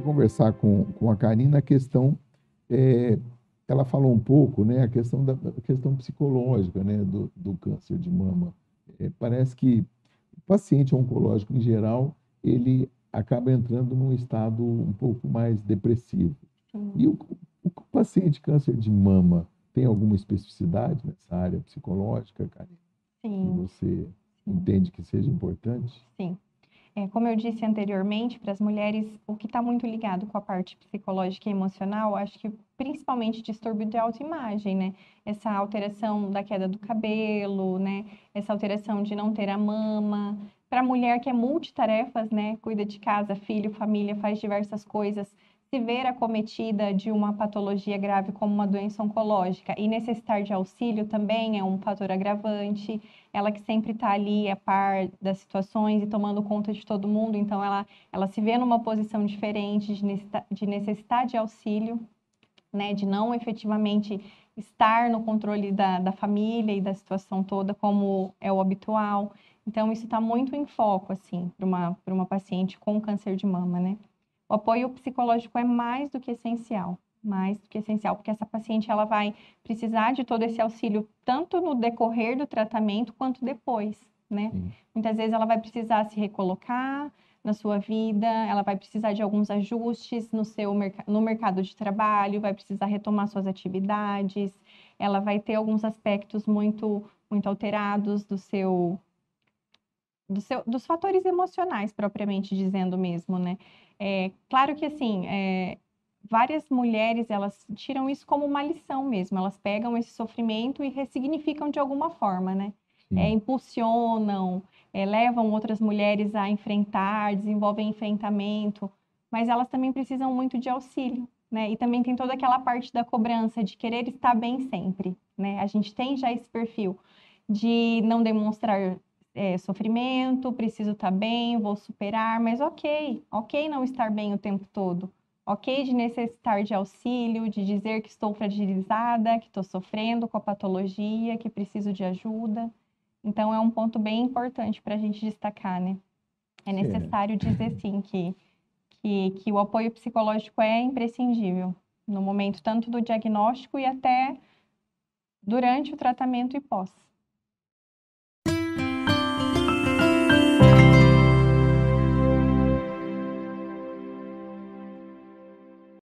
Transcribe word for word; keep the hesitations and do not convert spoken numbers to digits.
conversar com, com a Karina a questão, é, ela falou um pouco, né, a questão da a questão psicológica, né, do, do câncer de mama. É, parece que o paciente oncológico, em geral, ele acaba entrando num estado um pouco mais depressivo. Sim, E o, o paciente câncer de mama tem alguma especificidade nessa área psicológica, Karina, que sim, você sim, entende que seja importante? sim. É, como eu disse anteriormente, para as mulheres, o que está muito ligado com a parte psicológica e emocional, acho que principalmente distúrbio de autoimagem, né? Essa alteração da queda do cabelo, né? Essa alteração de não ter a mama. Para a mulher que é multitarefas, né? Cuida de casa, filho, família, faz diversas coisas, se ver acometida de uma patologia grave como uma doença oncológica e necessitar de auxílio também é um fator agravante. Ela que sempre está ali a par das situações e tomando conta de todo mundo, então ela, ela se vê numa posição diferente de necessitar de, necessitar de auxílio, né, de não efetivamente estar no controle da, da família e da situação toda como é o habitual. Então, isso está muito em foco, assim, para uma, para uma paciente com câncer de mama, né? O apoio psicológico é mais do que essencial, mais do que essencial, porque essa paciente ela vai precisar de todo esse auxílio tanto no decorrer do tratamento quanto depois, né? Sim. Muitas vezes ela vai precisar se recolocar na sua vida, ela vai precisar de alguns ajustes no seu no mercado de trabalho, vai precisar retomar suas atividades, ela vai ter alguns aspectos muito muito alterados do seu do seu, dos fatores emocionais, propriamente dizendo mesmo, né? É, claro que, assim, é, várias mulheres, elas tiram isso como uma lição mesmo, elas pegam esse sofrimento e ressignificam de alguma forma, né? É, Sim. impulsionam, é, levam outras mulheres a enfrentar, desenvolvem enfrentamento, mas elas também precisam muito de auxílio, né? E também tem toda aquela parte da cobrança de querer estar bem sempre, né? A gente tem já esse perfil de não demonstrar é, sofrimento, preciso estar bem, vou superar, mas ok, ok não estar bem o tempo todo, ok de necessitar de auxílio, de dizer que estou fragilizada, que estou sofrendo com a patologia, que preciso de ajuda. Então, é um ponto bem importante para a gente destacar, né? É É. necessário dizer sim que, que, que o apoio psicológico é imprescindível no momento tanto do diagnóstico e até durante o tratamento e pós.